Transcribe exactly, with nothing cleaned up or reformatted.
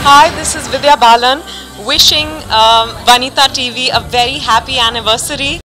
Hi, this is Vidya Balan wishing um, Vanitha T V a very happy anniversary.